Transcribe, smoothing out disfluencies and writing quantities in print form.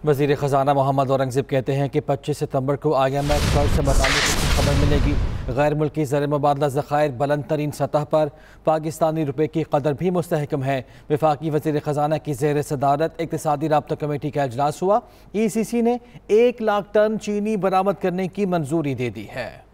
वज़ीर ख़जाना मोहम्मद औरंगज़ेब कहते हैं कि 25 सितंबर को IMF कर्ज से मुताल्लिक़ खबर मिलेगी। गैर मुल्की ज़र मुबादला ज़खायर बुलंद तरीन सतह पर, पाकिस्तानी रुपये की कदर भी मुस्तहकम है। वफाकी वज़ीर ख़जाना की ज़ेर सदारत इक़्तिसादी राब्ता कमेटी का इजलास हुआ। ECC ने 1 लाख टन चीनी बरामद करने की मंजूरी दे दी है।